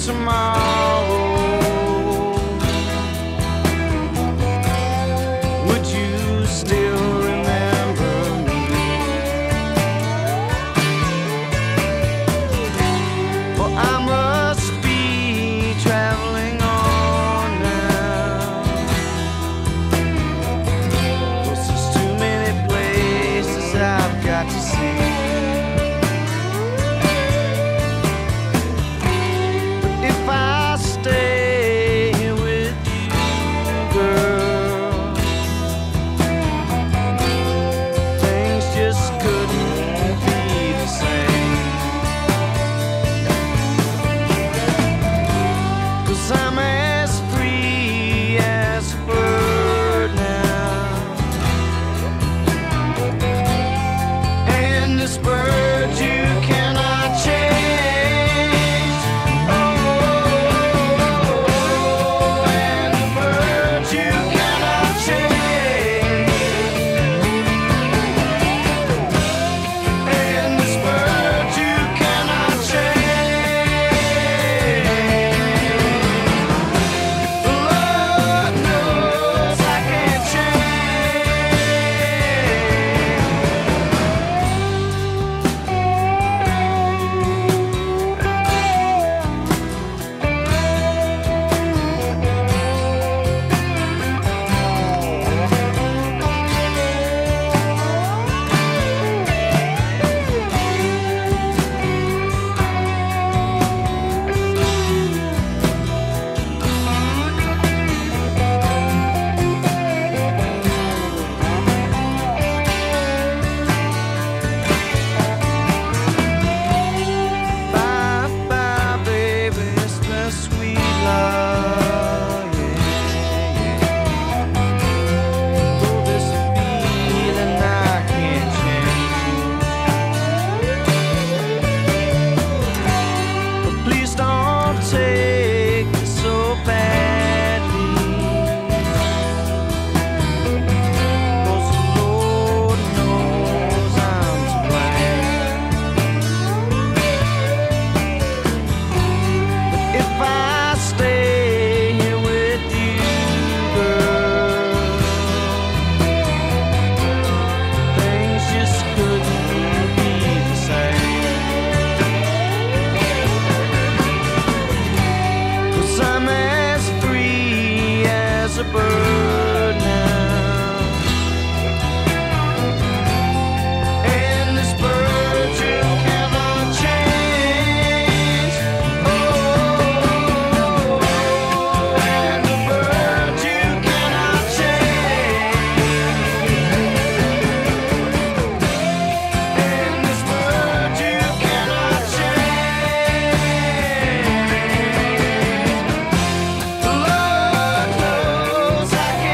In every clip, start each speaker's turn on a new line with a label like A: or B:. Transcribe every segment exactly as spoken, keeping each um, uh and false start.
A: tomorrow, would you still remember me? Well, I must be traveling on now, 'cause there's too many places I've got to see. Stay here with you, girl. Things just couldn't be the same, 'cause I'm as free as a bird now, and this bird you cannot change. Take it so badly, 'cause the Lord knows I'm to blame. But if I stay here with you, girl, things just couldn't be the same. I'm as free as a bird now, and this bird you cannot change. Oh, and the bird you cannot change, and this bird you cannot change. Lord knows I can't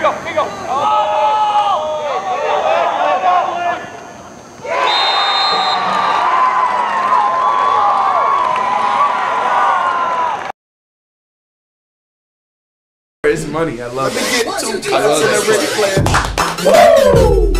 B: go, here you go. Oh!
C: It's money. I love it.
D: Let me get two cuts in the Ric Flair. Woo!